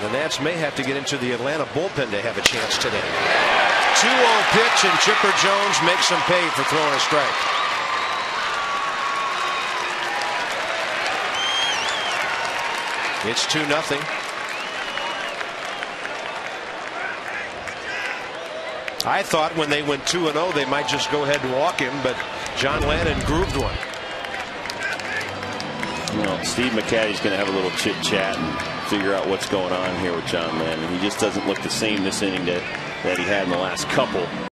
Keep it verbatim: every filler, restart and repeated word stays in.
The Nats may have to get into the Atlanta bullpen to have a chance today. two oh pitch, and Chipper Jones makes him pay for throwing a strike. It's two nothing. I thought when they went two and oh they might just go ahead and walk him, but John Lannon grooved one. You know, Steve McCatty's going to have a little chit chat and figure out what's going on here with John Lannon. He just doesn't look the same this inning that, that he had in the last couple.